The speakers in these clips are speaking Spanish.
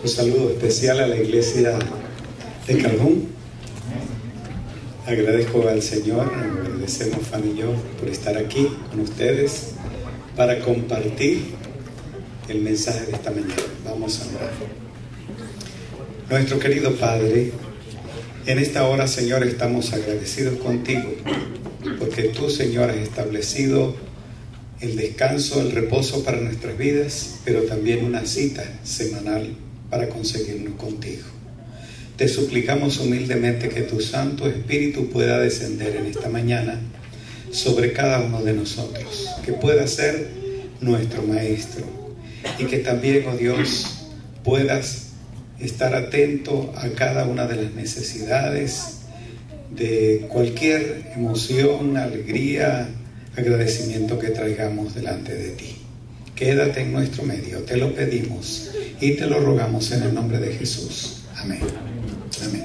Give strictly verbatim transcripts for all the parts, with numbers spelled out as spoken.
Un saludo especial a la iglesia de Calhoun. Agradezco al Señor, agradecemos Fanny y yo por estar aquí con ustedes para compartir el mensaje de esta mañana. Vamos a orar. Nuestro querido Padre, en esta hora, Señor, estamos agradecidos contigo porque tú, Señor, has establecido el descanso, el reposo para nuestras vidas, pero también una cita semanal para conseguirnos contigo. Te suplicamos humildemente que tu Santo Espíritu pueda descender en esta mañana sobre cada uno de nosotros, que pueda ser nuestro Maestro y que también, oh Dios, puedas estar atento a cada una de las necesidades de cualquier emoción, alegría, agradecimiento que traigamos delante de ti. Quédate en nuestro medio, te lo pedimos y te lo rogamos en el nombre de Jesús. Amén. Amén.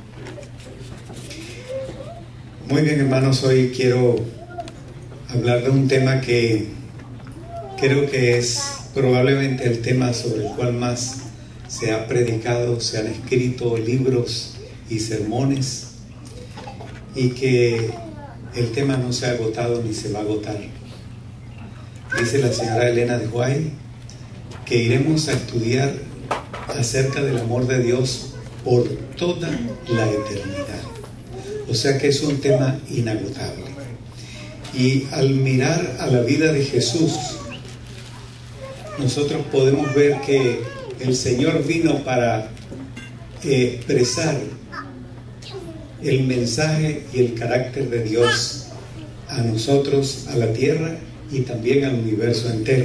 Muy bien, hermanos, hoy quiero hablar de un tema que creo que es probablemente el tema sobre el cual más se ha predicado, se han escrito libros y sermones, y que el tema no se ha agotado ni se va a agotar. Dice la señora Elena de White que iremos a estudiar acerca del amor de Dios por toda la eternidad. O sea que es un tema inagotable. Y al mirar a la vida de Jesús, nosotros podemos ver que el Señor vino para expresar el mensaje y el carácter de Dios a nosotros, a la tierra y también al universo entero.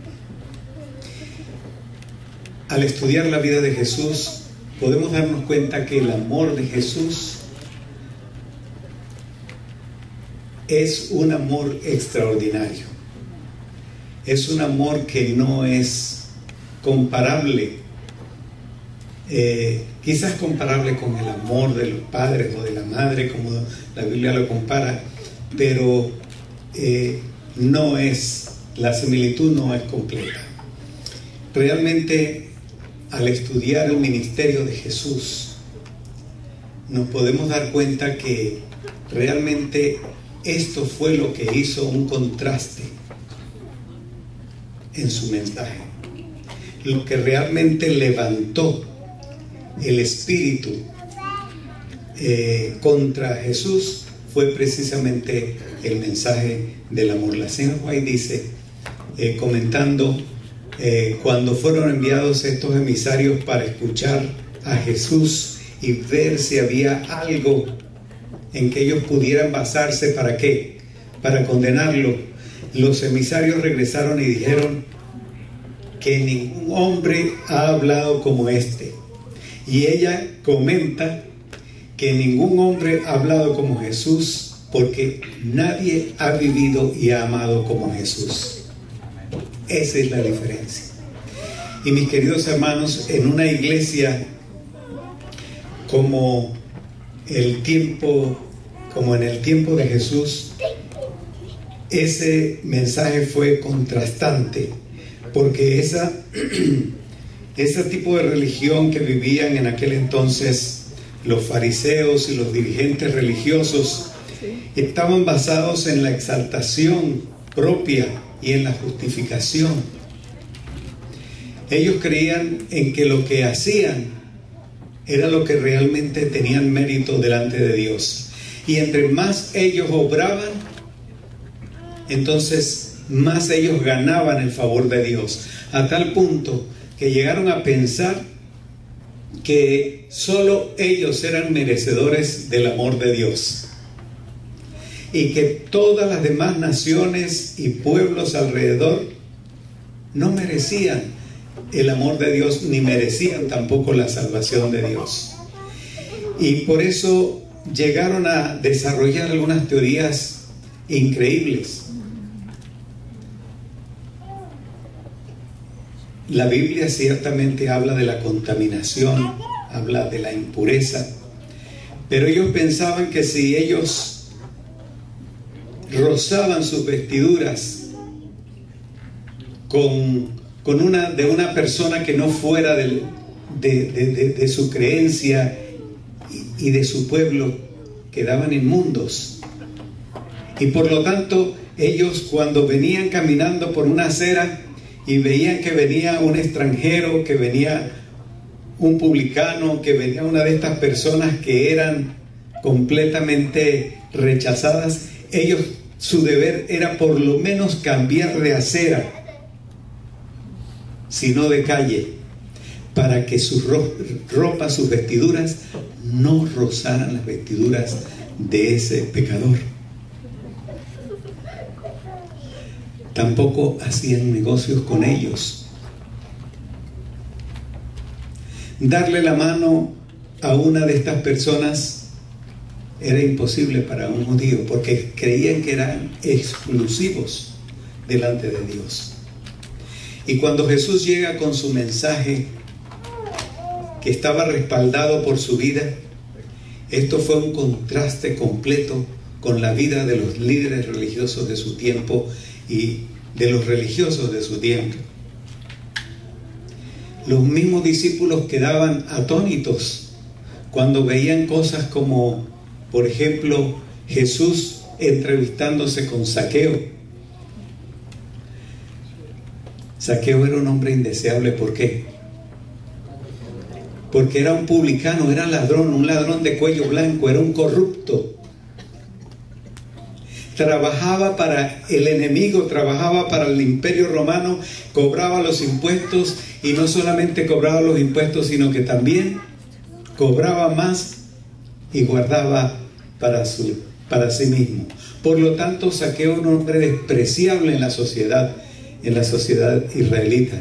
Al estudiar la vida de Jesús, podemos darnos cuenta que el amor de Jesús es un amor extraordinario. Es un amor que no es comparable, eh, quizás comparable con el amor de los padres o de la madre, como la Biblia lo compara, pero eh, no es, la similitud no es completa. Realmente, al estudiar el ministerio de Jesús, nos podemos dar cuenta que realmente esto fue lo que hizo un contraste en su mensaje. Lo que realmente levantó el espíritu eh, contra Jesús fue precisamente el mensaje del amor. La señora White dice, eh, comentando, eh, cuando fueron enviados estos emisarios para escuchar a Jesús y ver si había algo en que ellos pudieran basarse, ¿para qué? Para condenarlo. Los emisarios regresaron y dijeron que ningún hombre ha hablado como este. Y ella comenta que ningún hombre ha hablado como Jesús, porque nadie ha vivido y ha amado como Jesús. Esa es la diferencia. Y mis queridos hermanos, en una iglesia como el tiempo, como en el tiempo de Jesús, ese mensaje fue contrastante, porque esa, ese tipo de religión que vivían en aquel entonces los fariseos y los dirigentes religiosos estaban basados en la exaltación propia y en la justificación. Ellos creían en que lo que hacían era lo que realmente tenían mérito delante de Dios, y entre más ellos obraban, entonces más ellos ganaban el favor de Dios, a tal punto que llegaron a pensar que solo ellos eran merecedores del amor de Dios, y que todas las demás naciones y pueblos alrededor no merecían el amor de Dios, ni merecían tampoco la salvación de Dios. Y por eso llegaron a desarrollar algunas teorías increíbles. La Biblia ciertamente habla de la contaminación, habla de la impureza, pero ellos pensaban que si ellos rozaban sus vestiduras con, con una de una persona que no fuera del, de, de, de, de su creencia y, y de su pueblo quedaban inmundos. Y por lo tanto, ellos cuando venían caminando por una acera y veían que venía un extranjero, que venía un publicano, que venía una de estas personas que eran completamente rechazadas, ellos, su deber era por lo menos cambiar de acera, sino de calle, para que su ro ropa, sus vestiduras no rozaran las vestiduras de ese pecador. Tampoco hacían negocios con ellos. Darle la mano a una de estas personas era imposible para un judío, porque creían que eran exclusivos delante de Dios. Y cuando Jesús llega con su mensaje, que estaba respaldado por su vida, esto fue un contraste completo con la vida de los líderes religiosos de su tiempo y de los religiosos de su tiempo. Los mismos discípulos quedaban atónitos cuando veían cosas como, por ejemplo, Jesús entrevistándose con Zaqueo. Zaqueo era un hombre indeseable. ¿Por qué? Porque era un publicano, era ladrón, un ladrón de cuello blanco, era un corrupto. Trabajaba para el enemigo, trabajaba para el imperio romano, cobraba los impuestos, y no solamente cobraba los impuestos, sino que también cobraba más y guardaba para, su, para sí mismo. Por lo tanto, Zaqueo era un hombre despreciable en la sociedad, en la sociedad israelita.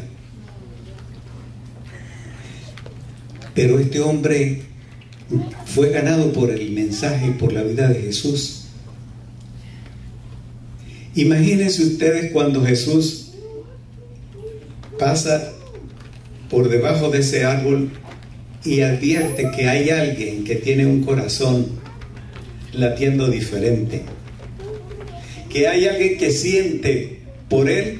Pero este hombre fue ganado por el mensaje y por la vida de Jesús. Imagínense ustedes cuando Jesús pasa por debajo de ese árbol y advierte que hay alguien que tiene un corazón latiendo diferente, que hay alguien que siente por él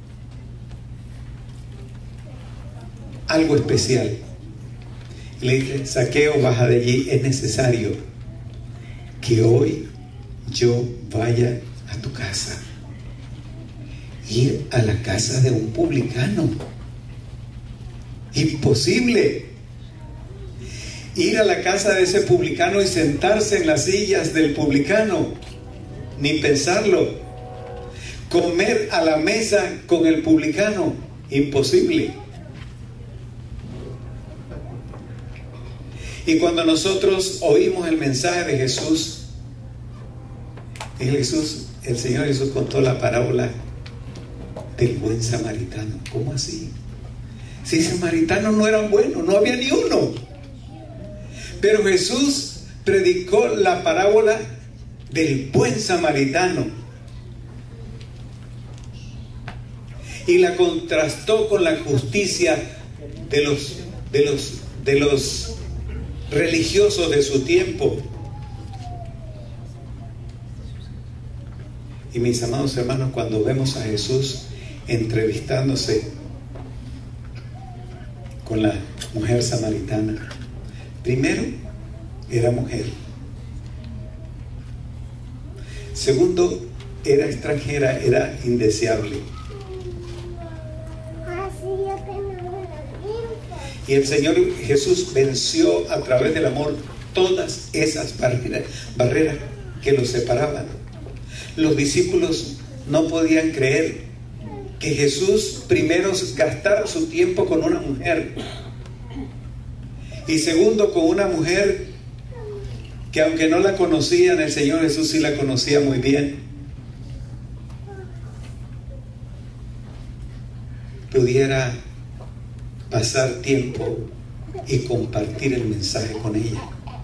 algo especial. Le dice: Zaqueo, baja de allí, es necesario que hoy yo vaya a tu casa. Ir a la casa de un publicano, imposible. Ir a la casa de ese publicano y sentarse en las sillas del publicano, ni pensarlo. Comer a la mesa con el publicano, imposible. Y cuando nosotros oímos el mensaje de Jesús, el, Jesús, el Señor Jesús contó la parábola del buen samaritano. ¿Cómo así? Si samaritanos no eran buenos, no había ni uno. Pero Jesús predicó la parábola del buen samaritano y la contrastó con la justicia de los, de los, de los religiosos de su tiempo. Y mis amados hermanos, cuando vemos a Jesús entrevistándose con la mujer samaritana, primero, era mujer. Segundo, era extranjera, era indeseable. Y el Señor Jesús venció a través del amor todas esas barreras, barreras que los separaban. Los discípulos no podían creer que Jesús primero gastara su tiempo con una mujer, y segundo con una mujer que, aunque no la conocían, el Señor Jesús sí la conocía muy bien, pudiera pasar tiempo y compartir el mensaje con ella.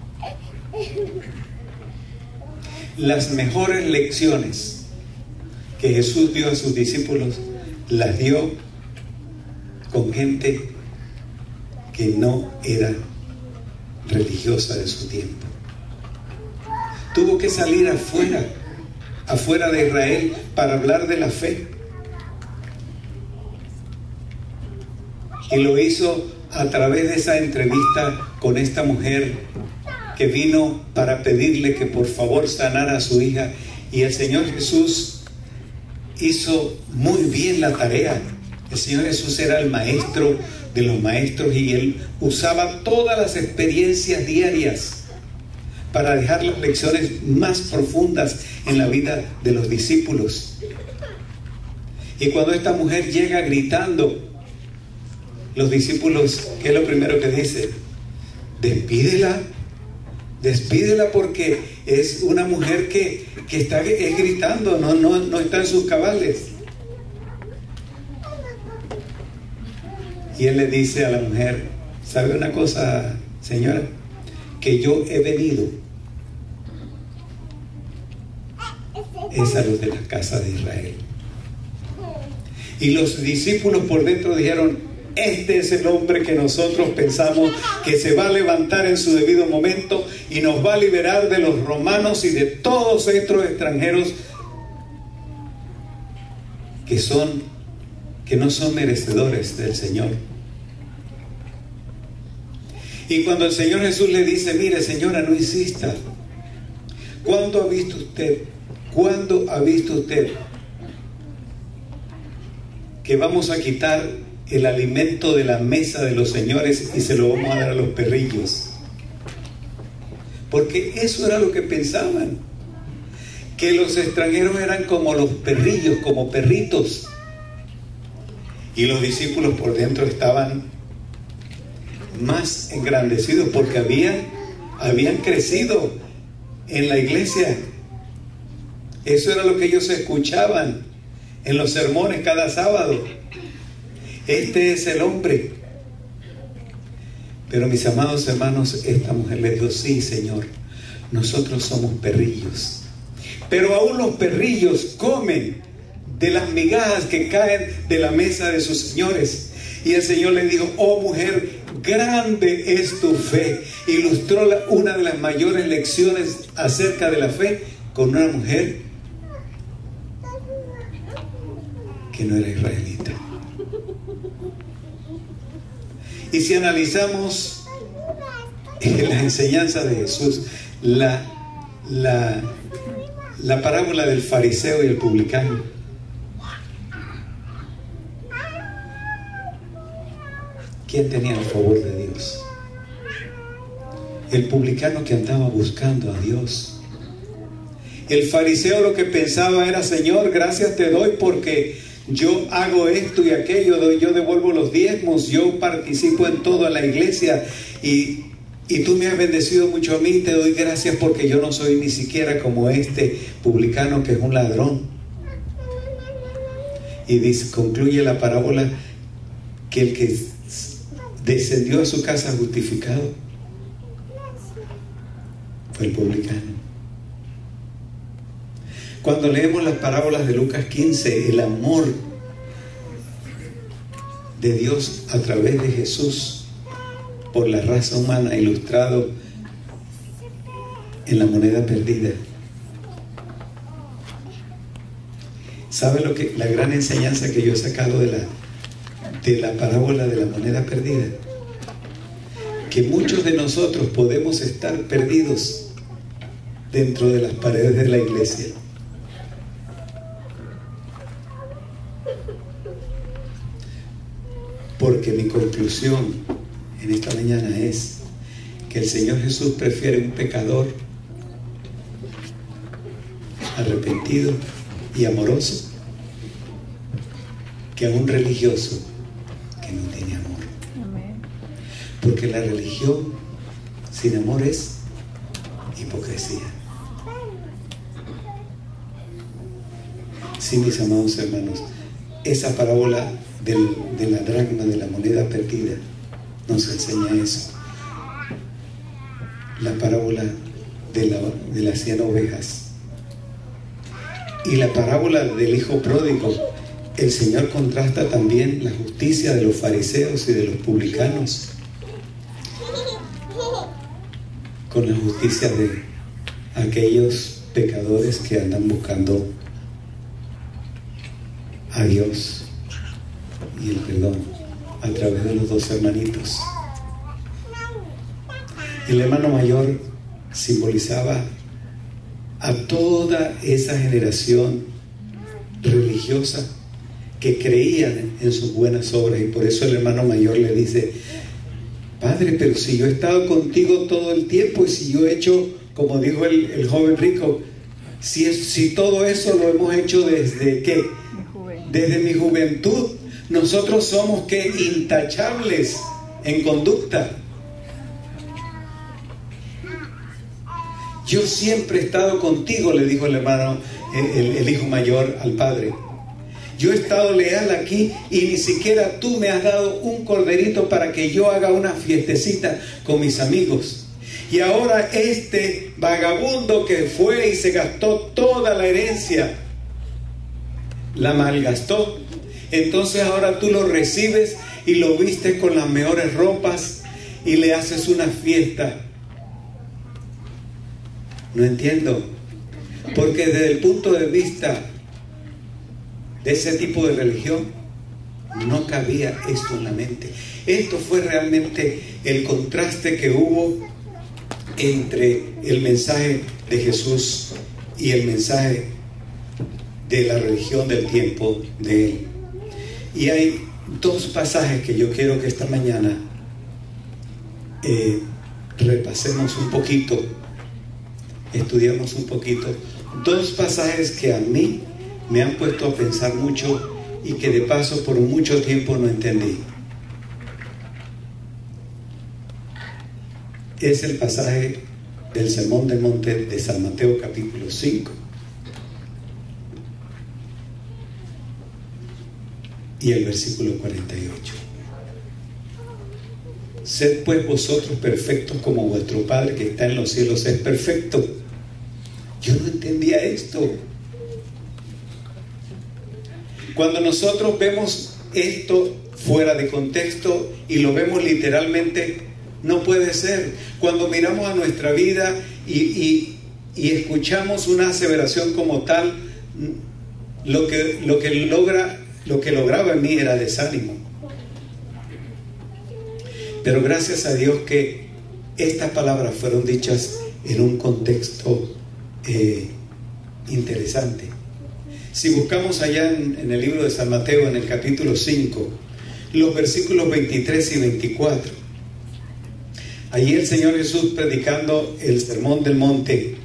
Las mejores lecciones que Jesús dio a sus discípulos las dio con gente que no era religiosa de su tiempo. Tuvo que salir afuera, afuera de Israel, para hablar de la fe. Y lo hizo a través de esa entrevista con esta mujer que vino para pedirle que por favor sanara a su hija, y el Señor Jesús hizo muy bien la tarea. El Señor Jesús era el maestro de los maestros y Él usaba todas las experiencias diarias para dejar las lecciones más profundas en la vida de los discípulos. Y cuando esta mujer llega gritando, los discípulos, ¿qué es lo primero que dice? Despídela, despídela porque es una mujer que, que está es gritando, no, no, no está en sus cabales. Y Él le dice a la mujer, ¿sabe una cosa, señora? Que yo he venido es a los de la casa de Israel. Y los discípulos por dentro dijeron, este es el hombre que nosotros pensamos que se va a levantar en su debido momento y nos va a liberar de los romanos y de todos estos extranjeros que son, que no son merecedores del Señor. Y cuando el Señor Jesús le dice, mire señora, no insista. ¿Cuándo ha visto usted? ¿Cuándo ha visto usted que vamos a quitar el alimento de la mesa de los señores y se lo vamos a dar a los perrillos? Porque eso era lo que pensaban, que los extranjeros eran como los perrillos, como perritos. Y los discípulos por dentro estaban más engrandecidos porque habían, habían crecido en la iglesia. Eso era lo que ellos escuchaban en los sermones cada sábado. Este es el hombre. Pero mis amados hermanos, esta mujer le dijo, sí Señor, nosotros somos perrillos, pero aún los perrillos comen de las migajas que caen de la mesa de sus señores. Y el Señor le dijo, oh mujer, grande es tu fe. Ilustró la, una de las mayores lecciones acerca de la fe con una mujer que no era israelita. Y si analizamos la enseñanza de Jesús, la, la, la parábola del fariseo y el publicano, ¿quién tenía el favor de Dios? El publicano que andaba buscando a Dios. El fariseo lo que pensaba era, Señor, gracias te doy porque yo hago esto y aquello, yo devuelvo los diezmos, yo participo en toda la iglesia y, y tú me has bendecido mucho a mí, te doy gracias porque yo no soy ni siquiera como este publicano que es un ladrón. Y dice, concluye la parábola que el que descendió a su casa justificado fue el publicano. Cuando leemos las parábolas de Lucas quince, el amor de Dios a través de Jesús por la raza humana, ilustrado en la moneda perdida. ¿Sabe lo que la gran enseñanza que yo he sacado de la, de la parábola de la moneda perdida? Que muchos de nosotros podemos estar perdidos dentro de las paredes de la iglesia. Porque mi conclusión en esta mañana es que el Señor Jesús prefiere un pecador arrepentido y amoroso que a un religioso que no tiene amor. Amén. Porque la religión sin amor es hipocresía. Sí, mis amados hermanos, esa parábola del, de la dracma, de la moneda perdida, nos enseña eso. La parábola de, la, de las cien ovejas y la parábola del hijo pródigo. El Señor contrasta también la justicia de los fariseos y de los publicanos con la justicia de aquellos pecadores que andan buscando a Dios y el perdón a través de los dos hermanitos. El hermano mayor simbolizaba a toda esa generación religiosa que creían en sus buenas obras, y por eso el hermano mayor le dice: Padre, pero si yo he estado contigo todo el tiempo, y si yo he hecho, como dijo el, el joven rico, si, es, si todo eso lo hemos hecho desde ¿qué? Desde mi juventud. Nosotros somos ¿qué? Intachables en conducta. Yo siempre he estado contigo, le dijo el hermano, el, el hijo mayor al padre. Yo he estado leal aquí y ni siquiera tú me has dado un corderito para que yo haga una fiestecita con mis amigos. Y ahora este vagabundo que fue y se gastó toda la herencia, la malgastó. Entonces ahora tú lo recibes y lo vistes con las mejores ropas y le haces una fiesta. No entiendo, porque desde el punto de vista de ese tipo de religión no cabía esto en la mente. Esto fue realmente el contraste que hubo entre el mensaje de Jesús y el mensaje de la religión del tiempo de él. Y hay dos pasajes que yo quiero que esta mañana eh, repasemos un poquito, estudiamos un poquito, dos pasajes que a mí me han puesto a pensar mucho y que de paso por mucho tiempo no entendí. Es el pasaje del Sermón del Monte de San Mateo capítulo cinco y el versículo cuarenta y ocho. Sed pues vosotros perfectos como vuestro Padre que está en los cielos es perfecto. Yo no entendía esto. Cuando nosotros vemos esto fuera de contexto y lo vemos literalmente, no puede ser. Cuando miramos a nuestra vida y, y, y escuchamos una aseveración como tal, lo que, lo que logra, lo que lograba en mí era desánimo. Pero gracias a Dios que estas palabras fueron dichas en un contexto eh, interesante. Si buscamos allá en, en el libro de San Mateo, en el capítulo cinco, los versículos veintitrés y veinticuatro, allí el Señor Jesús, predicando el Sermón del Monte,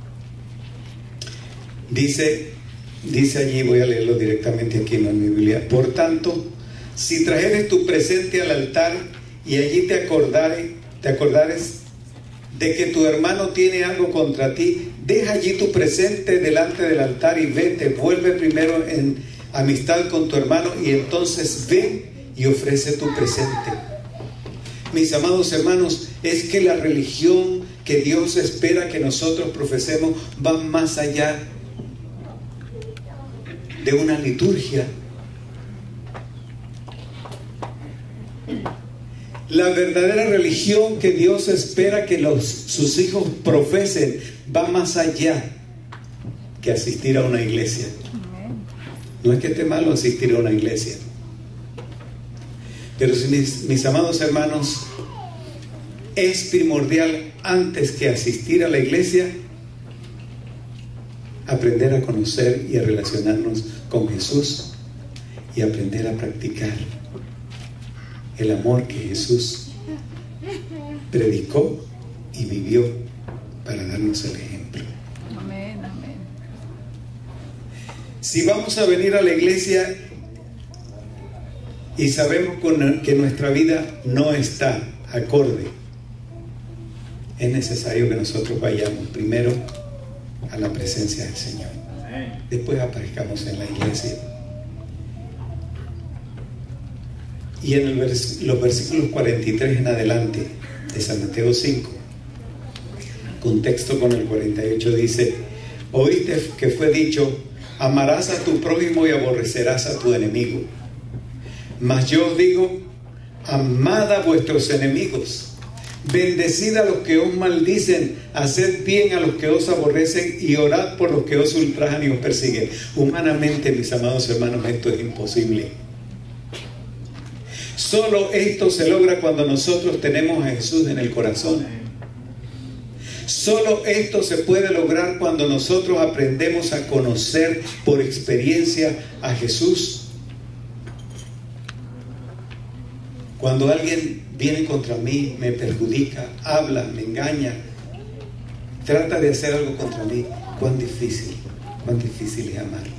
dice, dice allí, voy a leerlo directamente aquí, no en mi Biblia: por tanto, si trajeres tu presente al altar y allí te acordares, te acordares de que tu hermano tiene algo contra ti, deja allí tu presente delante del altar y vete, vuelve primero en amistad con tu hermano y entonces ven y ofrece tu presente. Mis amados hermanos, es que la religión que Dios espera que nosotros profesemos va más allá de una liturgia. La verdadera religión que Dios espera que los, sus hijos profesen va más allá que asistir a una iglesia. No es que esté malo asistir a una iglesia, pero si mis, mis amados hermanos, es primordial antes que asistir a la iglesia aprender a conocer y a relacionarnos con Jesús y aprender a practicar el amor que Jesús predicó y vivió para darnos el ejemplo. Amén, amén. Si vamos a venir a la iglesia y sabemos que nuestra vida no está acorde, es necesario que nosotros vayamos primero a la presencia del Señor. Después aparezcamos en la iglesia. Y en el vers los versículos cuarenta y tres en adelante de San Mateo cinco, contexto con el cuarenta y ocho, dice: oíste que fue dicho, amarás a tu prójimo y aborrecerás a tu enemigo. Mas yo os digo, amad a vuestros enemigos, bendecid a los que os maldicen, haced bien a los que os aborrecen y orad por los que os ultrajan y os persiguen. Humanamente, mis amados hermanos, esto es imposible. Solo esto se logra cuando nosotros tenemos a Jesús en el corazón. Solo esto se puede lograr cuando nosotros aprendemos a conocer por experiencia a Jesús. Cuando alguien viene contra mí, me perjudica, habla, me engaña, trata de hacer algo contra mí, cuán difícil, cuán difícil es amar.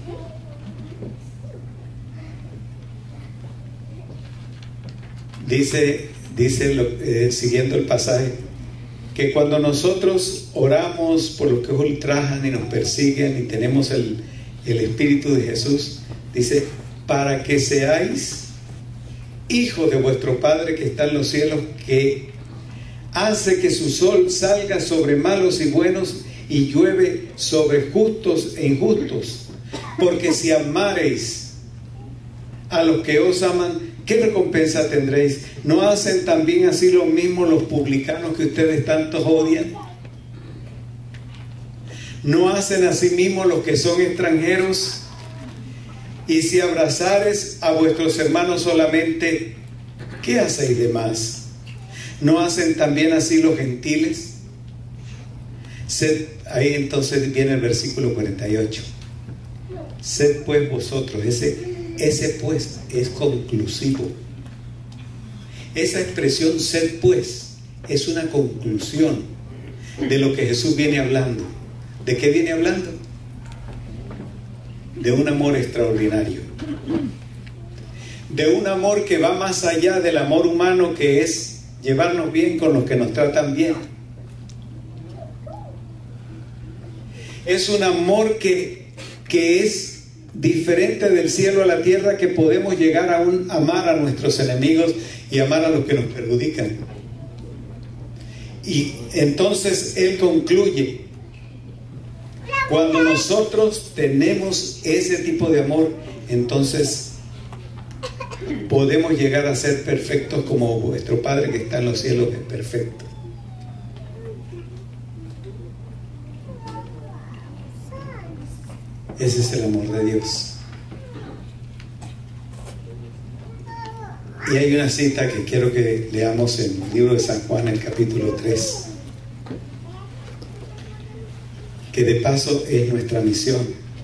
Dice, dice lo, eh, siguiendo el pasaje, que cuando nosotros oramos por los que ultrajan y nos persiguen y tenemos el, el Espíritu de Jesús, dice, para que seáis hijos de vuestro Padre que está en los cielos, que hace que su sol salga sobre malos y buenos y llueve sobre justos e injustos. Porque si amareis a los que os aman, ¿qué recompensa tendréis? ¿No hacen también así lo mismo los publicanos que ustedes tantos odian? ¿No hacen así mismo los que son extranjeros? Y si abrazares a vuestros hermanos solamente, ¿qué hacéis de más? ¿No hacen también así los gentiles? Sed, ahí entonces viene el versículo cuarenta y ocho. Sed pues vosotros, ese, ese pues es conclusivo. Esa expresión sed pues es una conclusión de lo que Jesús viene hablando. ¿De qué viene hablando? De un amor extraordinario, de un amor que va más allá del amor humano, que es llevarnos bien con los que nos tratan bien. Es un amor que, que es diferente del cielo a la tierra, que podemos llegar a un, amar a nuestros enemigos y amar a los que nos perjudican. Y entonces Él concluye: cuando nosotros tenemos ese tipo de amor, entonces podemos llegar a ser perfectos como vuestro Padre que está en los cielos es perfecto. Ese es el amor de Dios. Y hay una cita que quiero que leamos en el libro de San Juan, el capítulo tres. Que de paso es nuestra misión.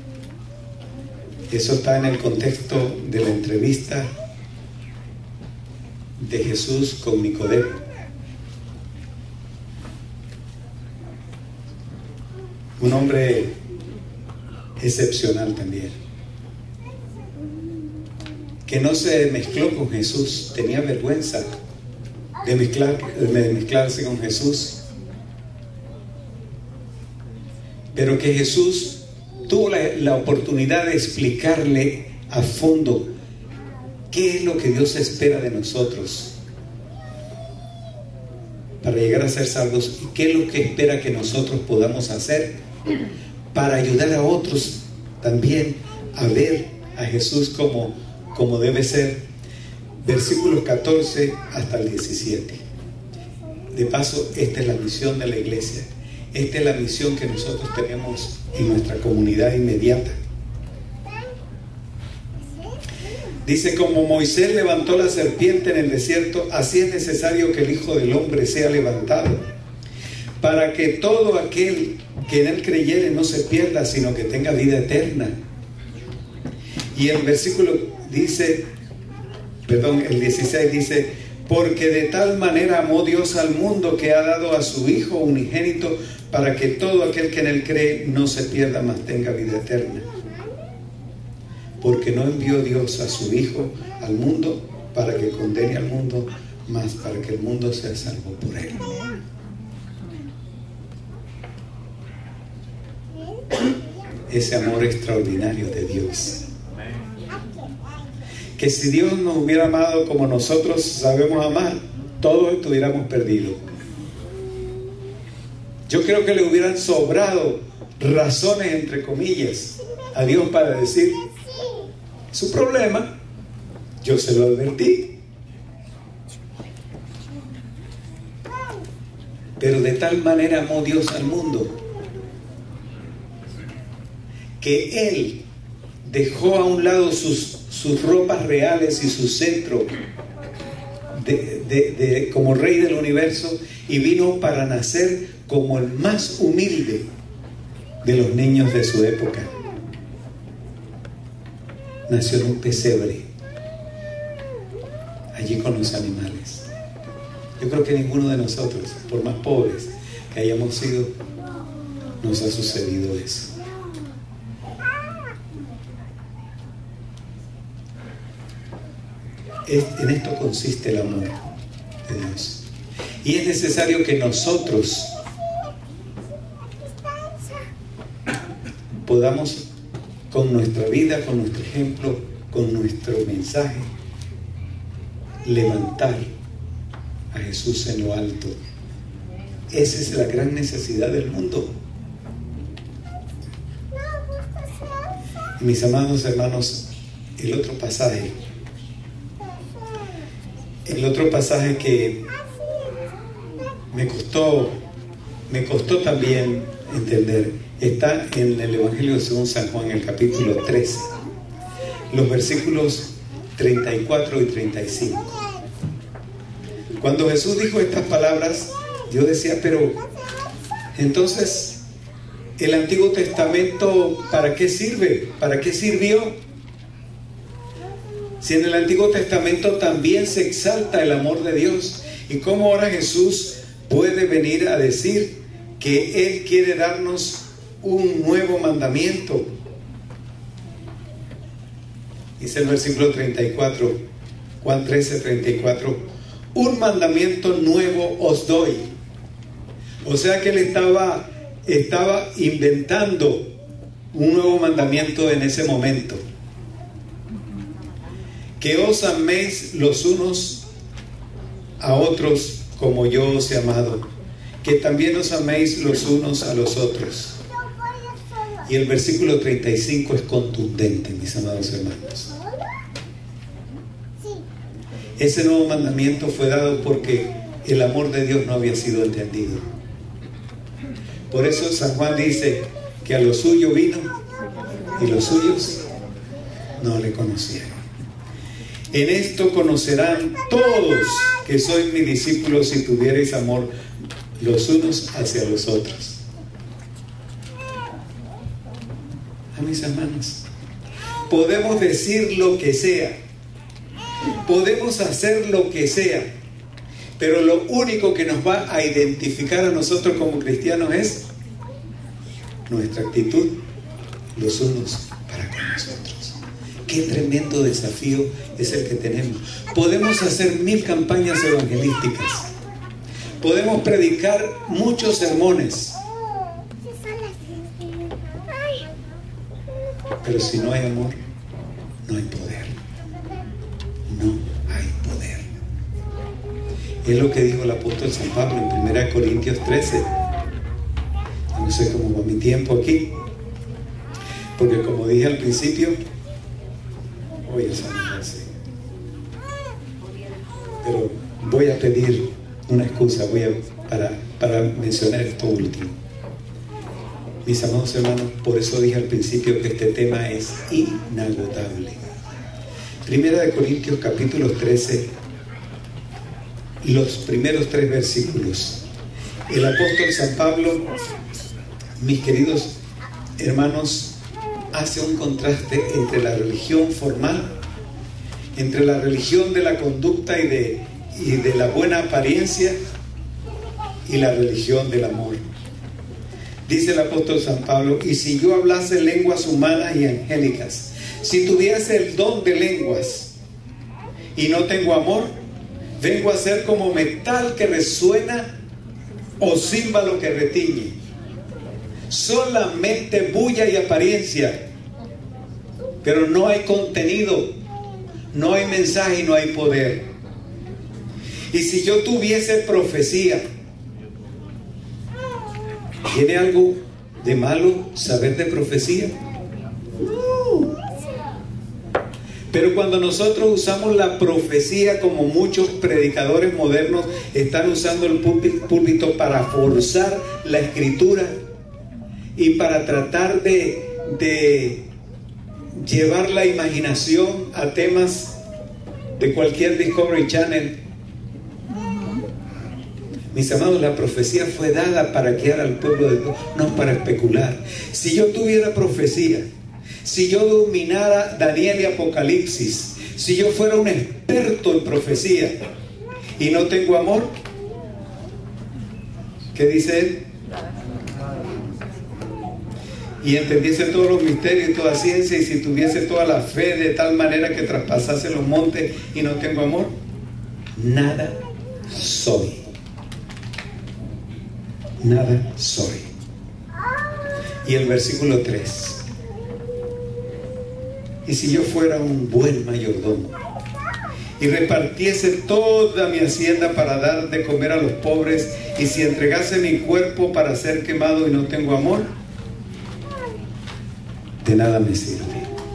Eso está en el contexto de la entrevista de Jesús con Nicodemo. Un hombre excepcional también, que no se mezcló con Jesús, tenía vergüenza de, mezclar, de mezclarse con Jesús. Pero que Jesús tuvo la, la oportunidad de explicarle a fondo qué es lo que Dios espera de nosotros para llegar a ser salvos, y qué es lo que espera que nosotros podamos hacer para ayudar a otros también a ver a Jesús como, como debe ser. Versículos catorce hasta el diecisiete. De paso, esta es la misión de la iglesia. Esta es la misión que nosotros tenemos en nuestra comunidad inmediata. Dice: como Moisés levantó la serpiente en el desierto, así es necesario que el Hijo del Hombre sea levantado, para que todo aquel que en él creyere no se pierda, sino que tenga vida eterna. Y el versículo dice, perdón, el dieciséis dice: porque de tal manera amó Dios al mundo que ha dado a su Hijo unigénito, para que todo aquel que en él cree no se pierda, mas tenga vida eterna. Porque no envió Dios a su Hijo al mundo para que condene al mundo, mas para que el mundo sea salvo por él. Ese amor extraordinario de Dios, que si Dios nos hubiera amado como nosotros sabemos amar, todos estuviéramos perdidos. Yo creo que le hubieran sobrado razones, entre comillas, a Dios para decir: su problema, yo se lo advertí. Pero de tal manera amó Dios al mundo que Él dejó a un lado sus, sus ropas reales y su cetro, de, de, de, como rey del universo, y vino para nacer como el más humilde de los niños de su época. Nació en un pesebre, allí con los animales. Yo creo que ninguno de nosotros, por más pobres que hayamos sido, nos ha sucedido eso. Es, en esto consiste el amor de Dios. Y es necesario que nosotros podamos, con nuestra vida, con nuestro ejemplo, con nuestro mensaje, levantar a Jesús en lo alto. Esa es la gran necesidad del mundo. Y mis amados hermanos, el otro pasaje, el otro pasaje que me costó, me costó también entender, está en el Evangelio según San Juan, el capítulo trece, los versículos treinta y cuatro y treinta y cinco. Cuando Jesús dijo estas palabras, yo decía, pero entonces, ¿el Antiguo Testamento para qué sirve? ¿Para qué sirvió? Si en el Antiguo Testamento también se exalta el amor de Dios, ¿y cómo ahora Jesús puede venir a decir que Él quiere darnos un nuevo mandamiento? Dice el versículo treinta y cuatro, Juan trece, treinta y cuatro, un mandamiento nuevo os doy. O sea que Él estaba, estaba inventando un nuevo mandamiento en ese momento. Que os améis los unos a otros como yo os he amado, que también os améis los unos a los otros. Y el versículo treinta y cinco es contundente, mis amados hermanos. Ese nuevo mandamiento fue dado porque el amor de Dios no había sido entendido. Por eso San Juan dice que a lo suyo vino y los suyos no le conocieron. En esto conocerán todos que sois mis discípulos si tuviereis amor los unos hacia los otros. A mis hermanos, podemos decir lo que sea, podemos hacer lo que sea, pero lo único que nos va a identificar a nosotros como cristianos es nuestra actitud los unos para con nosotros. Qué tremendo desafío es el que tenemos. Podemos hacer mil campañas evangelísticas, podemos predicar muchos sermones, pero si no hay amor, no hay poder. No hay poder. Es lo que dijo el apóstol San Pablo en primera Corintios trece. No sé cómo va mi tiempo aquí, porque como dije al principio, voy a sanarse, pero voy a pedir una excusa voy a, para, para mencionar esto último. Mis amados hermanos, por eso dije al principio que este tema es inagotable. Primera de Corintios capítulo trece, los primeros tres versículos. El apóstol San Pablo, mis queridos hermanos, hace un contraste entre la religión formal, entre la religión de la conducta y de, y de la buena apariencia, y la religión del amor. Dice el apóstol San Pablo, y si yo hablase lenguas humanas y angélicas, si tuviese el don de lenguas y no tengo amor, vengo a ser como metal que resuena o címbalo que retiñe. Solamente bulla y apariencia, pero no hay contenido, no hay mensaje y no hay poder. Y si yo tuviese profecía, ¿tiene algo de malo saber de profecía? No. Pero cuando nosotros usamos la profecía, como muchos predicadores modernos están usando el púlpito para forzar la escritura y para tratar de, de llevar la imaginación a temas de cualquier Discovery Channel, Mis amados, la profecía fue dada para guiar al pueblo de Dios, no para especular. Si yo tuviera profecía, si yo dominara Daniel y Apocalipsis, si yo fuera un experto en profecía y no tengo amor, ¿qué dice él? Y entendiese todos los misterios y toda ciencia, y si tuviese toda la fe de tal manera que traspasase los montes y no tengo amor, nada soy. Nada soy. Y el versículo tres. Y si yo fuera un buen mayordomo y repartiese toda mi hacienda para dar de comer a los pobres, y si entregase mi cuerpo para ser quemado y no tengo amor, de nada me sirve.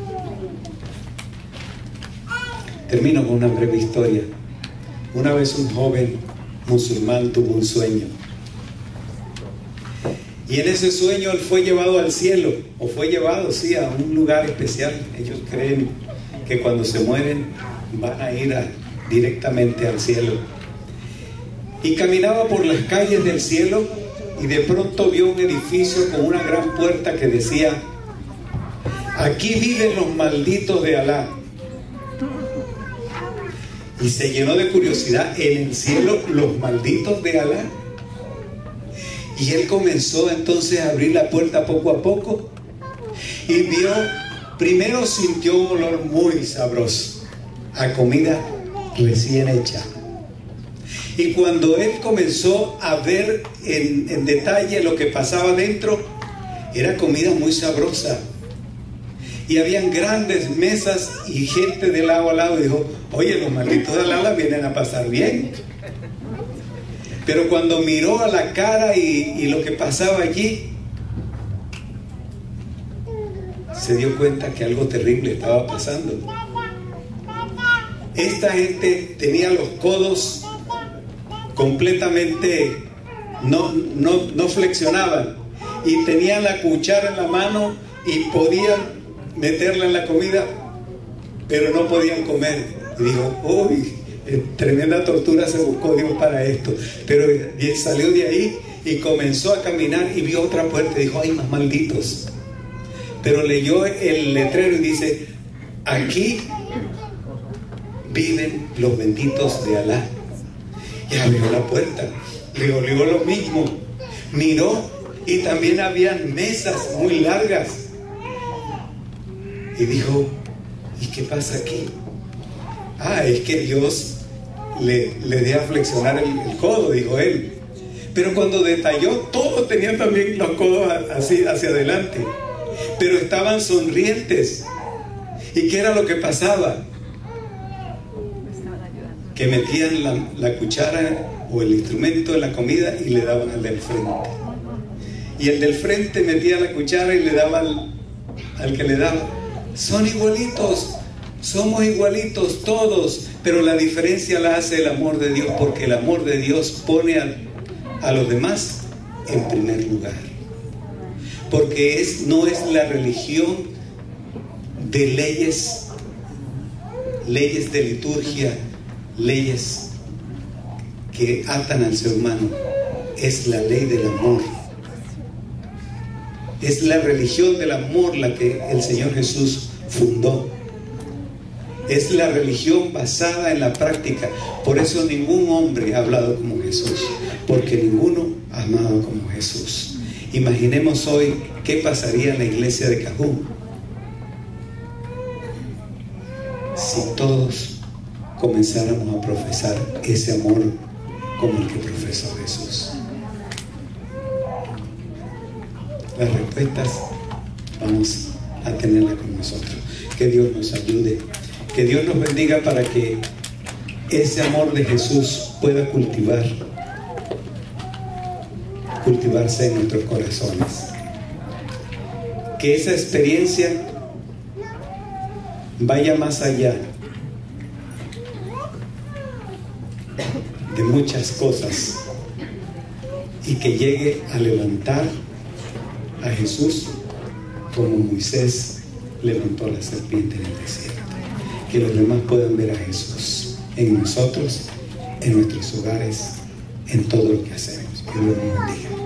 Termino con una breve historia. Una vez un joven musulmán tuvo un sueño, y en ese sueño él fue llevado al cielo, o fue llevado, sí, a un lugar especial. Ellos creen que cuando se mueren van a ir a, directamente al cielo. Y caminaba por las calles del cielo, y de pronto vio un edificio con una gran puerta que decía: aquí viven los malditos de Alá. Y se llenó de curiosidad. ¿En el cielo los malditos de Alá? Y él comenzó entonces a abrir la puerta poco a poco, y vio, primero sintió un olor muy sabroso a comida recién hecha. Y cuando él comenzó a ver en, en detalle lo que pasaba dentro, era comida muy sabrosa. Y habían grandes mesas y gente de lado a lado. Y dijo: oye, los malditos de Alá vienen a pasar bien. Pero cuando miró a la cara y, y lo que pasaba allí, se dio cuenta que algo terrible estaba pasando. Esta gente tenía los codos completamente, no, no, no flexionaban, y tenían la cuchara en la mano y podían meterla en la comida, pero no podían comer. Y dijo: uy, tremenda tortura se buscó Dios para esto. Pero salió de ahí y comenzó a caminar, y vio otra puerta y dijo: ay, más malditos. Pero leyó el letrero y dice: aquí viven los benditos de Alá. Y abrió la puerta, le olió lo mismo, miró, y también habían mesas muy largas. Y dijo: ¿y qué pasa aquí? Ah, es que Dios le, le deja flexionar el, el codo, dijo él. Pero cuando detalló, todos tenían también los codos así hacia adelante, pero estaban sonrientes. ¿Y qué era lo que pasaba? Que metían la, la cuchara o el instrumento de la comida y le daban al del frente. Y el del frente metía la cuchara y le daba al, al que le daba. Son igualitos, somos igualitos todos, pero la diferencia la hace el amor de Dios, porque el amor de Dios pone a, a los demás en primer lugar. Porque es, no es la religión de leyes, leyes de liturgia, leyes que atan al ser humano. Es la ley del amor. Es la religión del amor la que el Señor Jesús fundó. Es la religión basada en la práctica. Por eso ningún hombre ha hablado como Jesús, porque ninguno ha amado como Jesús. Imaginemos hoy qué pasaría en la iglesia de Cajú si todos comenzáramos a profesar ese amor como el que profesó Jesús. Las respuestas vamos a tenerlas con nosotros. Que Dios nos ayude, que Dios nos bendiga para que ese amor de Jesús pueda cultivar cultivarse en nuestros corazones, que esa experiencia vaya más allá de muchas cosas y que llegue a levantar a Jesús como Moisés levantó a la serpiente en el desierto. Que los demás puedan ver a Jesús en nosotros, en nuestros hogares, en todo lo que hacemos. Que Dios nos bendiga.